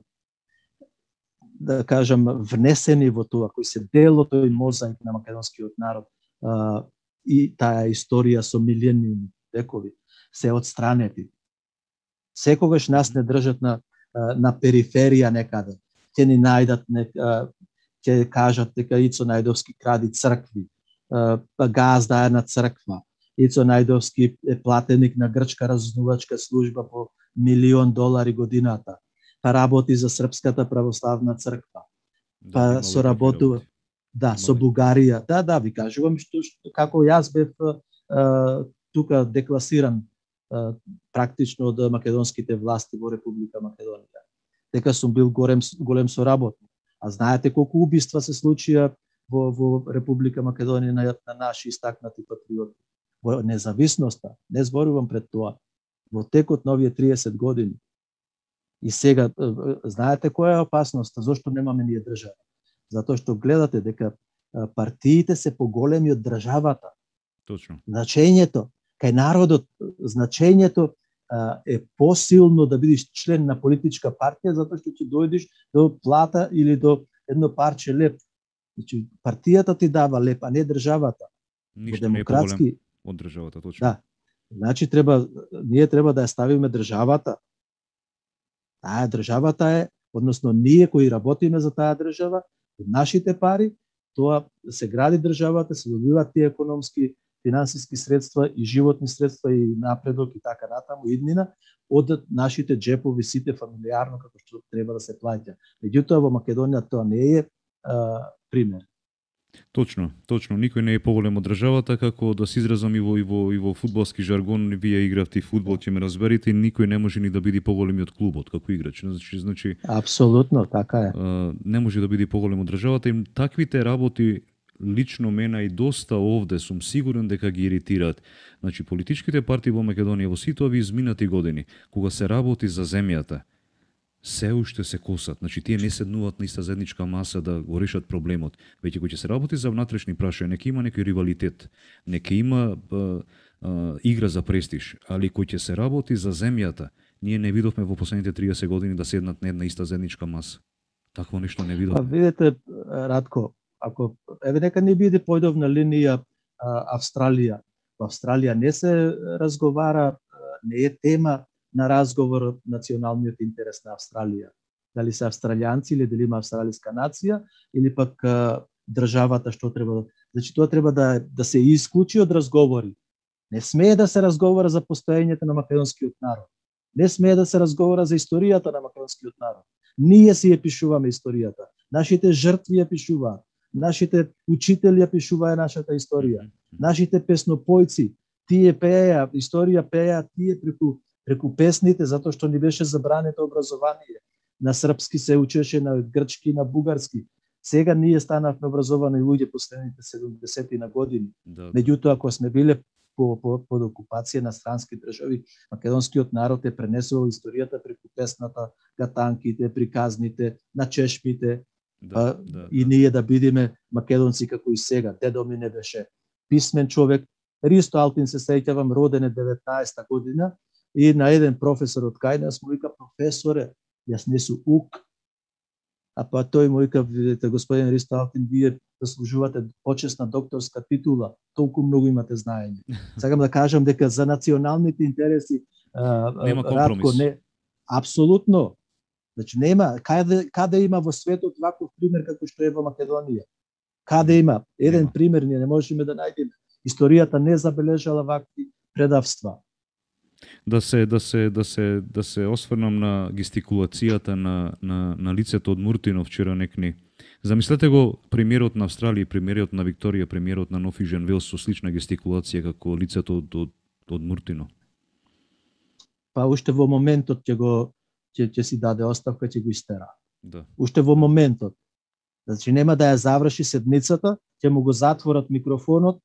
да кажам внесени во тоа, кои се дел од тој мозаик на македонскиот народ и таа историја со милениуми векови, се отстранети. Секогаш нас не држат на периферија некаде. Ќе ни најдат, ќе кажат дека Ицо Најдовски кради цркви, газда е на црква. Ицо Најдовски е платеник на грчка разузнавачка служба по $1,000,000 годината. Па работи за Српската православна црква. Па соработува со Бугарија. Да, ви кажувам што како јас бев тука декласиран практично од македонските власти во Република Македонија. Дека сум бил голем соработник. А знаете колку убиства се случија во Република Македонија на наши истакнати патриоти. Во независноста, не зборувам пред тоа, во текот на овие 30 години. И сега, знаете која е опасноста? Зошто немаме ние држава? Затоа што гледате дека партиите се поголеми од државата. Точно. Значењето кај народот, значењето е посилно да бидеш член на политичка партија, затоа што ќе дојдеш до плата или до едно парче леп. Значи, партијата ти дава леп, а не државата. Ништо не е поголем од државата, точно. Да. Значи, ние треба да ја ставиме државата. Таа државата е, односно ние кои работиме за таа држава, од нашите пари, тоа се гради државата, се добиваат тие финансиски средства и животни средства и напредок и така натаму иднина од нашите джепови сите фамилиарно како што треба да се плаќа. Меѓутоа во Македонија тоа не е пример. Точно. Никој не е поголем од државата, како да се изразам и во фудбалски жаргон, вие игравте фудбал, ќе ме разберете, никој не може ни да биде поголем од клубот како играч. Значи апсолутно така е. Не може да биде поголем од државата и таквите работи лично мене и доста овде сум сигурен дека ги иритираат. Значи политичките партии во Македонија во сите овие изминати години, кога се работи за земјата, се уште се косат. Значи тие не седнуваат на иста заедничка маса да го решат проблемот. Веќе кој ќе се работи за внатрешни прашања, нека има некој ривалитет, нека има игра за престиж, али кој ќе се работи за земјата, ние не видовме во последните 30 години да седнат на една иста заедничка маса. Такво нешто не видовме. Видете, Радко, ако нека не биде појдовна линија Австралија. Во Австралија не се разговара, не е тема на разговор националниот интерес на Австралија. Дали се австралијанци или дали има австралиска нација или пак државата што треба. Значи тоа треба да се исклучи од разговори. Не смее да се разговара за постоењето на македонскиот народ. Не смее да се разговара за историјата на македонскиот народ. Ние си ја пишуваме историјата. Нашите жртви ја пишуваат. Нашите учители ја пишуваат нашата историја. Нашите песнопојци, тие пееа, историја пееа тие преку песните, затоа што ни беше забрането образование. На српски се учеше, на грчки, на бугарски. Сега ние станавме образовани луѓе последните 70 на години. Да. Меѓутоа, ако сме биле под окупација на странски држави, македонскиот народ е пренесувал историјата преку песната, гатанките, приказните, на чешмите, и ние да бидеме македонци како и сега. Дедо ми не беше писмен човек. Ристо Алтин, се сеќавам, роден е 19-та година, и на еден професор од кај нас му вика: професоре, јас не сум ук. А па тој му вика: видите, господин Ристо Алтин, вие заслужувате почесна докторска титула, толку многу имате знаење. Сакам да кажам дека за националните интереси нема компромис. не, апсолутно. Значи нема каде има во светот ваков пример како што е во Македонија. Каде има еден пример, ние не можеме да најдеме. Историјата не забележала вакви предавства. Да се осврнам на гестикулацијата на лицето од Муртино вчера некни. Замислете го премиерот на Австралија, премиерот на Викторија, премиерот на Нов Южен Велс со слична гестикулација како лицето од Муртино. Па уште во моментот ќе си даде оставка, ќе го истера. Да. Уште во моментот. Значи нема да ја заврши седмицата, ќе му го затворат микрофонот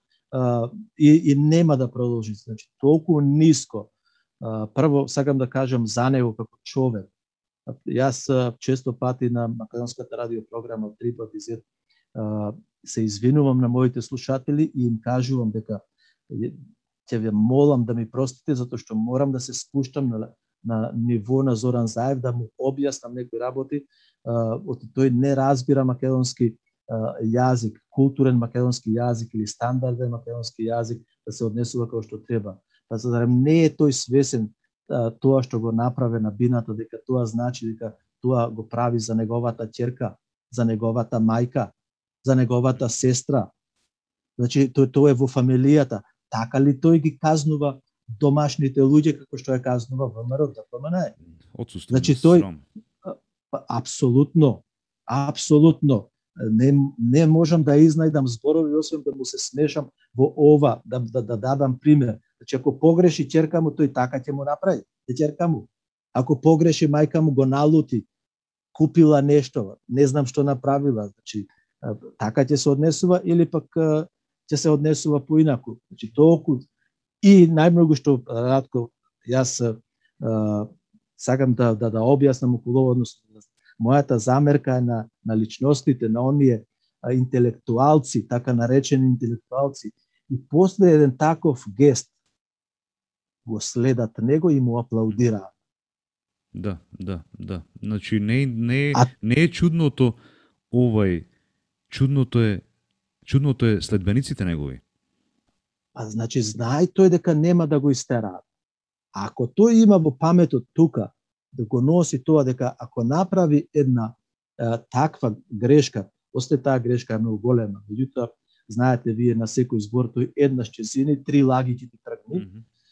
и нема да продолжи. Значи толку ниско. Прво сакам да кажам за него како човек. Јас често пати на македонската радиопрограма Три пати Z се извинувам на моите слушатели и им кажувам дека ќе ве молам да ми простите затоа што морам да се спуштам на ниво на Зоран Заев да му објаснам некои работи, тој не разбира македонски јазик, културен македонски јазик или стандарден македонски јазик да се однесува како што треба. Па зарем не е тој свесен тоа што го направи на бината, дека тоа значи дека тоа го прави за неговата ќерка, за неговата мајка, за неговата сестра. Значи тоа е во фамилијата. Така ли тој ги казнува домашните луѓе како што ја казнува ВМРО да помане? Значи тој апсолутно не можам да изнајдам зборови освен да му се смешам во ова, да дадам пример. Значи ако погреши ќерка му, тој така ќе му направи, ќерка му. Ако погреши мајка му, го налути, купила нешто, не знам што направила, значи така ќе се однесува или пак ќе се однесува поинаку. Значи толку и најмногу што Радко јас сакам да објаснам околу однос. Мојата замерка е на личностите, на оние интелектуалци, така наречени интелектуалци. И после еден таков гест го следат него и му аплаудираат. Да. Значи не е чудното чудното е следбениците негови. Значи знај тој дека нема да го истераат. Ако тој има во паметот тука да го носи тоа дека ако направи една таква грешка, после таа грешка е многу голема, меѓутоа знаете вие на секој збор тој еднаш ќе зини, 3 лаги ќе ти тргни.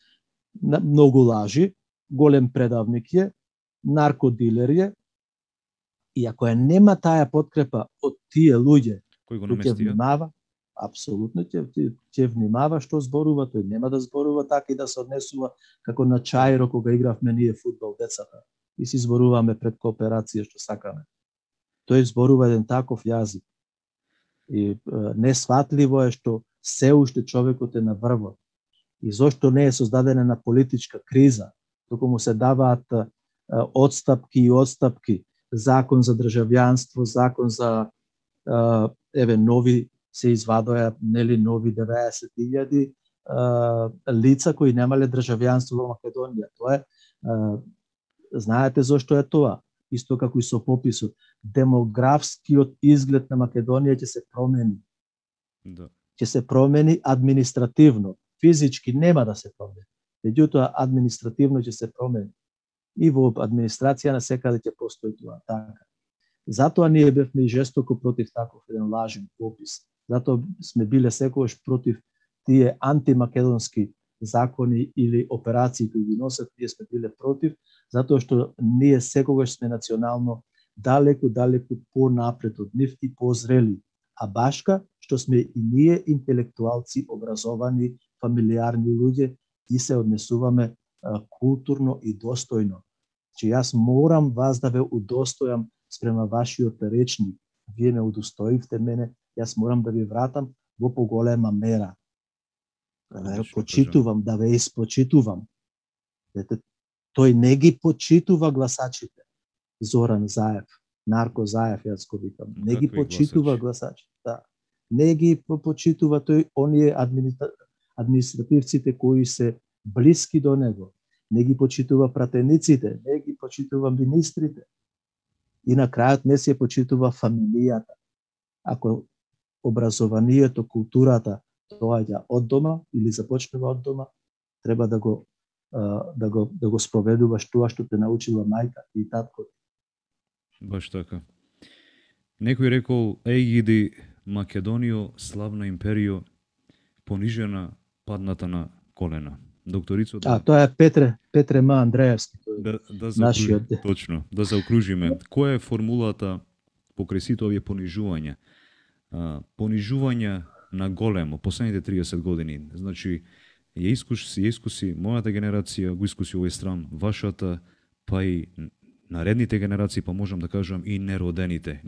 Многу лажи, голем предавник е, наркодилер е, и ако нема таа подкрепа од тие луѓе кој го кој ќе наместија? внимава, апсолутно ќе внимава што зборува, тој нема да зборува така и да се однесува како на Чаиро кога игравме ние фудбал децата и си зборуваме пред кооперација што сакаме. Тој зборува еден таков јазик. И несватливо е што се уште човекот е на врвот. И зошто не е создадена на политичка криза, туку му се даваат одстапки и одстапки, закон за државјанство, закон за нови се извадоја, нели, нови 90.000 лица кои немале државјанство во Македонија. Тоа е, знаете зошто е тоа? Исто како и со пописот. Демографскиот изглед на Македонија ќе се промени. Да. Ќе се промени административно. Физички нема да се промени. Меѓутоа, административно ќе се промени. И во администрација на секаде ќе постои тоа. Така. Затоа ние бевме и жестоко против таков еден лажен попис. Затоа сме биле секогаш против тие антимакедонски закони или операции кои ги носат, ние сме биле против, затоа што ние секогаш сме национално далеку понапред од нив и позрели. А башка што сме и ние интелектуалци, образовани, фамилиарни луѓе и се однесуваме културно и достојно. Че јас морам вас да ве удостојам спрема вашиот речник. Вие ме удостоивте мене, јас морам да ви вратам во поголема мера. Да ве почитувам, да ве испочитувам. Тој не ги почитува гласачите. Зоран Заев, Нарко Заев, јас го викам. Не ги почитува гласачите. Да. Не ги почитува тој, оние административците кои се блиски до него. Не ги почитува пратениците, не ги почитува министрите. И на крајот не се почитува фамилијата. Ако образованието, културата доаѓа од дома или започнува од дома, треба да го спроведуваш тоа што те научила мајка и татко. Баш така. Некој рекол, егиди Македонијо, славна империјо, понижена, падната на колена. Докторицо, тоа е Петре М. Андреевски, нашиот. Точно, да заокружиме. Која е формулата покрај сите овие понижувања? Понижувања на големо последните 30 години. Значи, ја искуси мојата генерација, го искуси овој стран, вашата, па и наредните генерации, па можам да кажам и неродените.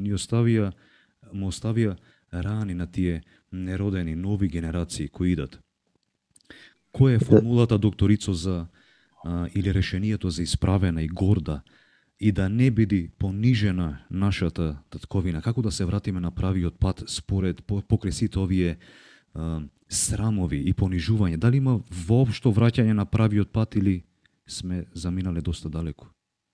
Му оставија рани на тие неродени, нови генерации кои идат. Која е формулата, докторицо, или решението за исправена и горда и да не биде понижена нашата татковина? Како да се вратиме на правиот пат според покрај сите овие срамови и понижување? Дали има воопшто враќање на правиот пат или сме заминале доста далеко?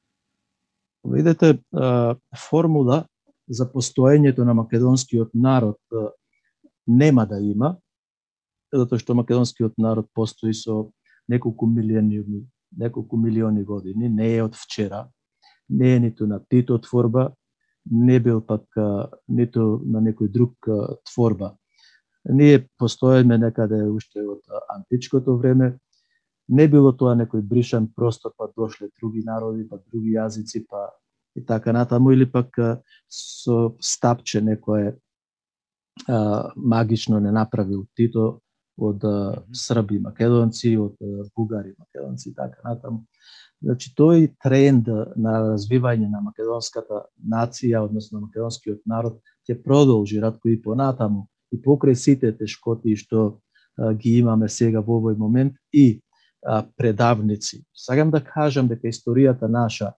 Видете, формула за постоењето на македонскиот народ нема да има, затоа што македонскиот народ постои со неколку милиони години, не е од вчера, не е ниту на Тито творба, не бил пак ниту на некој друг творба. Ние постоеме некаде уште од античкото време, не било тоа некој бришан простор, па дошле други народи, па други јазици, па и така натаму, или пак со стапче некое магично не направил Тито од срби македонци, од бугари македонци и така натаму. Значи, тој тренд на развивање на македонската нација, односно македонскиот народ, ќе продолжи Радко и понатаму, и покрај сите тешкоти што ги имаме сега во овој момент и предавници. Сакам да кажам дека историјата наша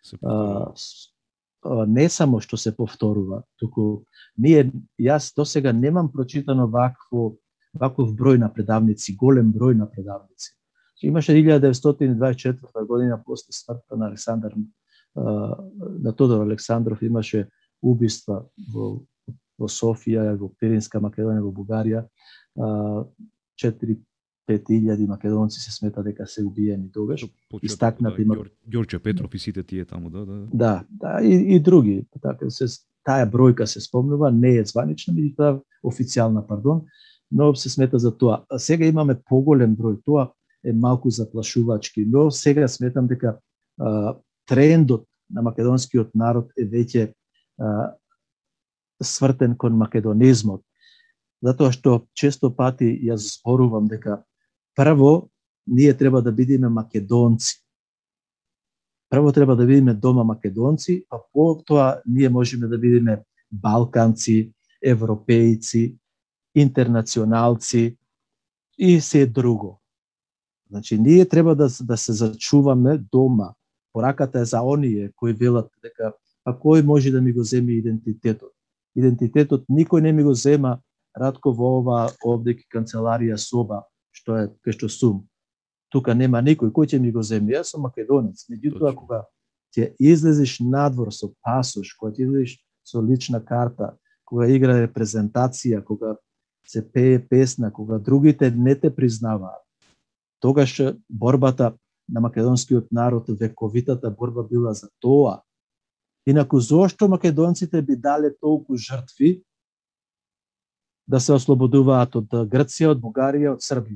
не само што се повторува, туку јас досега немам прочитано ваков број на предавници, голем број на предавници. Имаше 1924 година после смртта на на Тодор Александров, имаше убиства во Софија, во Пиринска Македонија, во Бугарија. 4-5 македонци се смета дека се убиени тогаш. Истакнати Ѓорче Петров и сите тие таму, Да, и други. Така таа бројка се спомнува, не е званична, меѓутоа официјална, пардон, но се смета за тоа. А сега имаме поголем број, тоа е малку заплашувачки, но сега сметам дека трендот на македонскиот народ е веќе свртен кон македонизмот, затоа што често пати јас зборувам дека прво ние треба да бидеме македонци. Прво треба да бидеме дома македонци, а потоа ние можеме да бидеме балканци, европејци, интернационалци и се друго. Значи, ние треба да се зачуваме дома. Пораката е за оние кои велат дека а кој може да ми го земе идентитетот. Идентитетот никој не ми го зема, Радко, во ова овде канцеларија соба, што е кај што сум. Тука нема никој кој ќе ми го земе. Јас сум македонец. Меѓутоа, кога ќе излезеш надвор со пасош, кога ќе излезеш со лична карта, кога игра репрезентација, кога се пее песна, кога другите не те признаваат, тогаш борбата на македонскиот народ, вековитата борба била за тоа. Инаку, зошто македонците би дале толку жртви да се ослободуваат од Грција, од Бугарија, од Србија?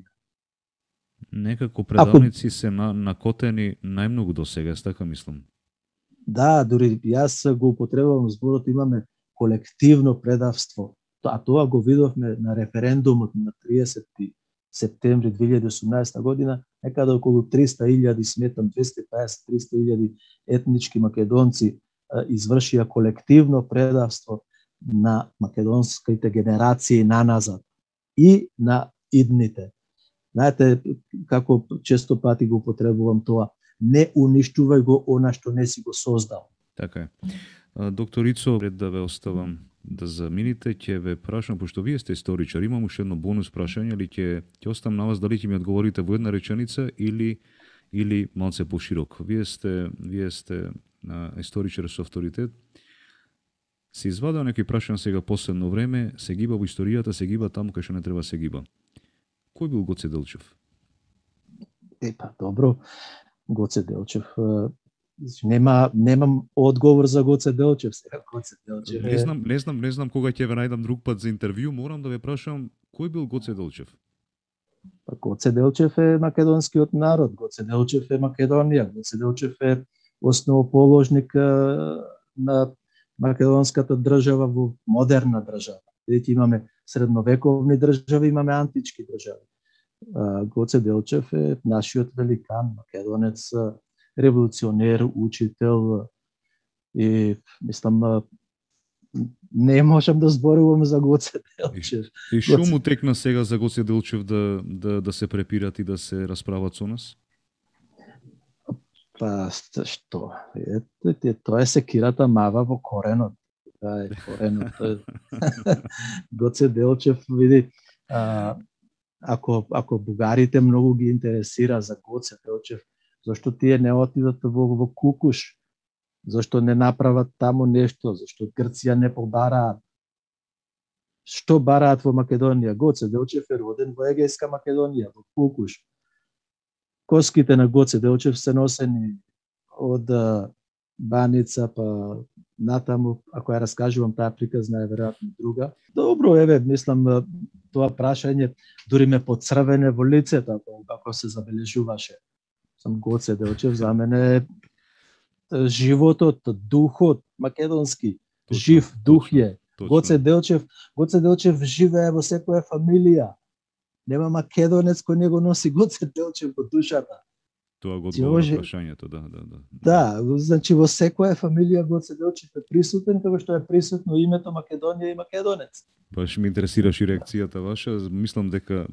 Некако предавници се накотени најмногу до сега, така мислам. Да, дури јас го употребувам зборот, имаме колективно предавство. А тоа го видовме на референдумот на 30 септември 2018 година, некаде околу 300.000, сметам 250-300.000 етнички македонци извршија колективно предавство на македонските генерации наназад и на идните. Знаете, како често пати го употребувам тоа, не уништувај го она што не си го создал. Така е. Доктор Ицо, пред да ве оставам да замините, ќе ве прашам, пошто вие сте историчар, имам уште едно бонус прашање, или ќе оставам на вас дали ќе ми одговорите во една реченица или малце поширок. Вие сте историчар со авторитет. Се извадува некој прашање сега последно време, се гиба во историјата, се гиба таму кај што не треба се гиба. Кој бил Гоце Делчев? Добро, Гоце Делчев. Немам одговор за Гоце Делчев. Гоце Делчев Не знам кога ќе ве најдам друг пат за интервју, морам да ве прашам кој бил Гоце Делчев? Гоце Делчев е македонскиот народ, Гоце Делчев е Македонија, Гоце Делчев е основоположник на македонската држава во модерна држава. Видите, имаме средновековни држави, имаме антички држави. Гоце Делчев е нашиот великан, македонец, револуционер, учител и мислам не можам да зборувам за Гоце Делчев. И што му текна сега за Гоце Делчев да се препират и да се расправат со нас? Па што? Тоа е секирата мава во коренот. Тоа е коренот. Гоце Делчев, види, ако бугарите многу ги интересира за Гоце Делчев, зашто тие не отидат во Кукуш? Зашто не направат таму нешто? Зашто Грција не побараат? Што бараат во Македонија? Гоце Делчев е роден во Егејска Македонија, во Кукуш. Коските на Гоце Делчев се носени од Баница па натаму, ако ја раскажувам таа приказна е веројатно друга. Добро, еве, мислам тоа прашање дури ме поцрвене во лицето ако се забележуваше. Сам Гоце Делчев за мене животот, духот македонски, жив дух е. Гоце Делчев живее во секоја фамилија. Нема македонец кој не го носи Гоце Делчев во душата. Тоа го одговора прашањето, да. Да, значи во секоја фамилија Гоце Делчев е присутен, како што е присутно името Македонија и македонец. Баш ме интересираше реакцијата ваша, мислам дека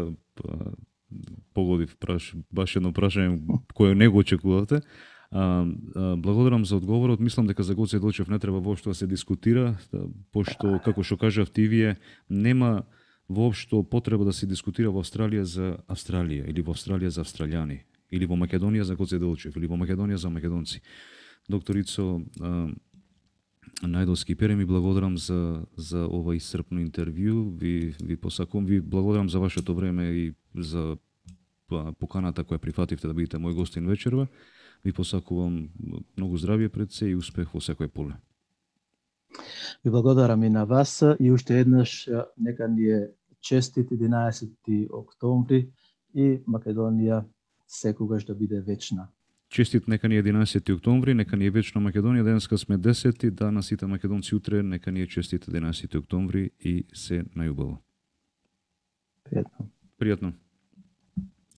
погодив баш едно прашање кое не го очекувавте. Благодарам за одговорот. Мислам дека за Гоце Делчев не треба воопшто да се дискутира, пошто, како што кажав ти вие, нема воопшто потреба да се дискутира во Австралија за Австралија, или во Австралија за австралијани, или во Македонија за Гоце Делчев, или во Македонија за македонци. Докторицо Најдовски Пере, ми благодарам за ова исцрпно интервју. Ви посакувам, ви благодарам за вашето време и за поканата која прифативте да бидете мој гостин вечерва. Ви посакувам многу здравје пред се и успех во секој поле. Ви благодарам и на вас и уште еднаш нека ни е честит 11 октомври и Македонија секогаш да биде вечна. Честит нека ни е 11 октомври, нека ни е вечна Македонија, денеска сме 10, да на сите македонци утре, нека ни е честит 11 октомври и се најубаво. Пријатно. Пријатно.